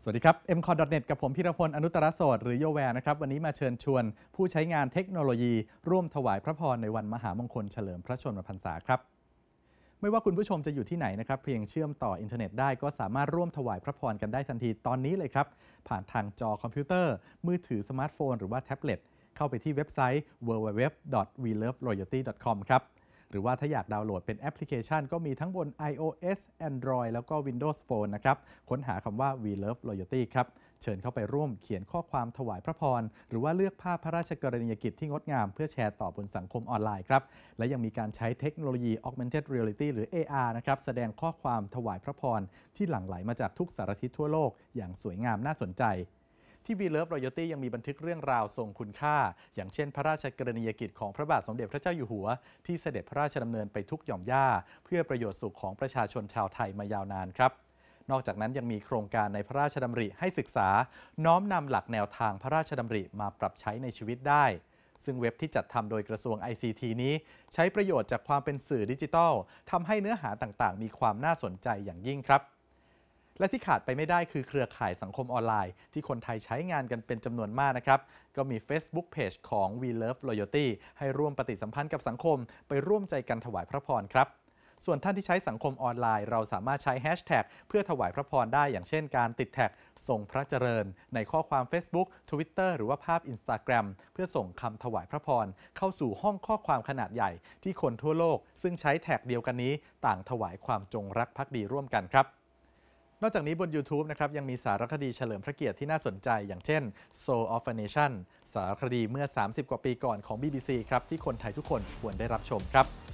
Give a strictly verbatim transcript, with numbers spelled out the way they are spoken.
สวัสดีครับ เอ็ม คอร์ ดอท เน็ต กับผมพีรพลอนุตตรโสดหรือโยแวร์นะครับวันนี้มาเชิญชวนผู้ใช้งานเทคโนโลยีร่วมถวายพระพรในวันมหามงคลเฉลิมพระชนมพรรษาครับไม่ว่าคุณผู้ชมจะอยู่ที่ไหนนะครับเพียงเชื่อมต่ออินเทอร์เน็ตได้ก็สามารถร่วมถวายพระพรกันได้ทันทีตอนนี้เลยครับผ่านทางจอคอมพิวเตอร์มือถือสมาร์ทโฟนหรือว่าแท็บเล็ตเข้าไปที่เว็บไซต์ ดับเบิลยู ดับเบิลยู ดับเบิลยู ดอท วี เลิฟ รอยัลตี้ ดอท คอม ครับหรือว่าถ้าอยากดาวน์โหลดเป็นแอปพลิเคชันก็มีทั้งบน iOS Android แล้วก็ Windows Phone นะครับค้นหาคำว่า We Love Loyalty ครับเชิญเข้าไปร่วมเขียนข้อความถวายพระพรหรือว่าเลือกภาพพระราชกรณียกิจที่งดงามเพื่อแชร์ต่อบนสังคมออนไลน์ครับและยังมีการใช้เทคโนโลยี Augmented Reality หรือ เอ อาร์ นะครับแสดงข้อความถวายพระพรที่หลั่งไหลมาจากทุกสารทิศทั่วโลกอย่างสวยงามน่าสนใจที่ We Love Loyalty ยังมีบันทึกเรื่องราวทรงคุณค่าอย่างเช่นพระราชกรณียกิจของพระบาทสมเด็จพระเจ้าอยู่หัวที่เสด็จพระราชดำเนินไปทุกหย่อมย่าเพื่อประโยชน์สุขของประชาชนชาวไทยมายาวนานครับนอกจากนั้นยังมีโครงการในพระราชดำริให้ศึกษาน้อมนำหลักแนวทางพระราชดำริมาปรับใช้ในชีวิตได้ซึ่งเว็บที่จัดทำโดยกระทรวง ไอ ซี ที นี้ใช้ประโยชน์จากความเป็นสื่อดิจิทัลทำให้เนื้อหาต่างๆมีความน่าสนใจอย่างยิ่งครับและที่ขาดไปไม่ได้คือเครือข่ายสังคมออนไลน์ที่คนไทยใช้งานกันเป็นจำนวนมากนะครับก็มี Facebook Page ของ We Love Loyalty ให้ร่วมปฏิสัมพันธ์กับสังคมไปร่วมใจกันถวายพระพรครับส่วนท่านที่ใช้สังคมออนไลน์เราสามารถใช้แฮชแท็กเพื่อถวายพระพรได้อย่างเช่นการติดแท็กส่งพระเจริญในข้อความ Facebook Twitter หรือว่าภาพ Instagram เพื่อส่งคำถวายพระพรเข้าสู่ห้องข้อความขนาดใหญ่ที่คนทั่วโลกซึ่งใช้แท็กเดียวกันนี้ต่างถวายความจงรักภักดีร่วมกันครับนอกจากนี้บน YouTube นะครับยังมีสารคดีเฉลิมพระเกียรติที่น่าสนใจอย่างเช่น Soul of a Nation สารคดีเมื่อสามสิบกว่าปีก่อนของ บี บี ซี ครับที่คนไทยทุกคนควรได้รับชมครับ